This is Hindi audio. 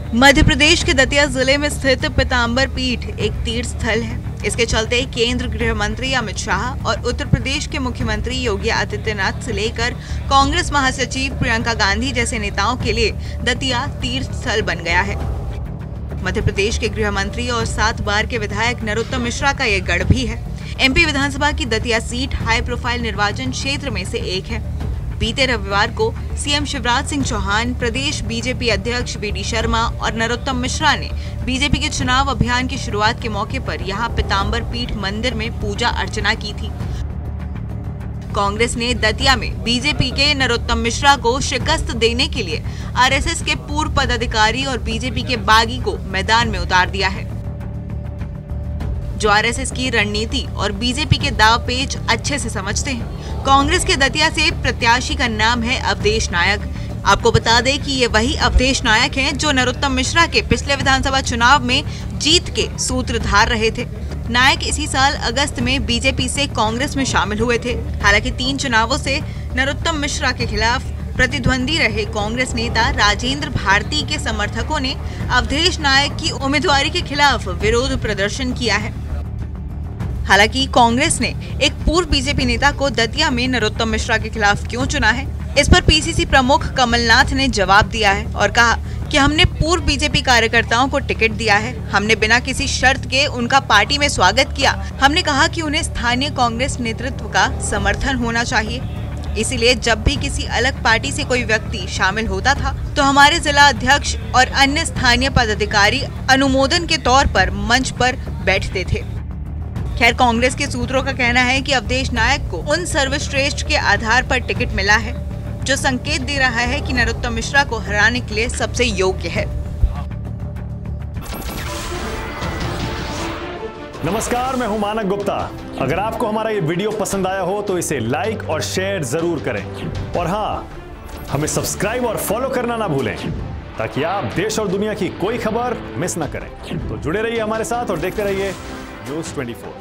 मध्य प्रदेश के दतिया जिले में स्थित पीताम्बर पीठ एक तीर्थ स्थल है। इसके चलते केंद्र गृह मंत्री अमित शाह और उत्तर प्रदेश के मुख्यमंत्री योगी आदित्यनाथ से लेकर कांग्रेस महासचिव प्रियंका गांधी जैसे नेताओं के लिए दतिया तीर्थ स्थल बन गया है। मध्य प्रदेश के गृह मंत्री और 7 बार के विधायक नरोत्तम मिश्रा का ये गढ़ भी है। एमपी विधानसभा की दतिया सीट हाई प्रोफाइल निर्वाचन क्षेत्र में से एक है। बीते रविवार को सीएम शिवराज सिंह चौहान, प्रदेश बीजेपी अध्यक्ष बीडी शर्मा और नरोत्तम मिश्रा ने बीजेपी के चुनाव अभियान की शुरुआत के मौके पर यहां पीताम्बर पीठ मंदिर में पूजा अर्चना की थी। कांग्रेस ने दतिया में बीजेपी के नरोत्तम मिश्रा को शिकस्त देने के लिए आरएसएस के पूर्व पदाधिकारी और बीजेपी के बागी को मैदान में उतार दिया है, जो आरएसएस की रणनीति और बीजेपी के दाव पेच अच्छे से समझते हैं। कांग्रेस के दतिया से प्रत्याशी का नाम है अवधेश नायक। आपको बता दें कि ये वही अवधेश नायक हैं जो नरोत्तम मिश्रा के पिछले विधानसभा चुनाव में जीत के सूत्रधार रहे थे। नायक इसी साल अगस्त में बीजेपी से कांग्रेस में शामिल हुए थे। हालांकि 3 चुनावों से नरोत्तम मिश्रा के खिलाफ प्रतिद्वंदी रहे कांग्रेस नेता राजेंद्र भारती के समर्थकों ने अवधेश नायक की उम्मीदवारी के खिलाफ विरोध प्रदर्शन किया है। हालांकि कांग्रेस ने एक पूर्व बीजेपी नेता को दतिया में नरोत्तम मिश्रा के खिलाफ क्यों चुना है, इस पर पीसीसी प्रमुख कमलनाथ ने जवाब दिया है और कहा कि हमने पूर्व बीजेपी कार्यकर्ताओं को टिकट दिया है। हमने बिना किसी शर्त के उनका पार्टी में स्वागत किया। हमने कहा कि उन्हें स्थानीय कांग्रेस नेतृत्व का समर्थन होना चाहिए। इसीलिए जब भी किसी अलग पार्टी से कोई व्यक्ति शामिल होता था तो हमारे जिला अध्यक्ष और अन्य स्थानीय पदाधिकारी अनुमोदन के तौर पर मंच पर बैठते थे। खैर, कांग्रेस के सूत्रों का कहना है कि अवधेश नायक को उन सर्वश्रेष्ठ के आधार पर टिकट मिला है, जो संकेत दे रहा है कि नरोत्तम मिश्रा को हराने के लिए सबसे योग्य है। नमस्कार, मैं हूं मानक गुप्ता। अगर आपको हमारा ये वीडियो पसंद आया हो तो इसे लाइक और शेयर जरूर करें और हाँ, हमें सब्सक्राइब और फॉलो करना ना भूलें ताकि आप देश और दुनिया की कोई खबर मिस ना करें। तो जुड़े रहिए हमारे साथ और देखते रहिए News 24।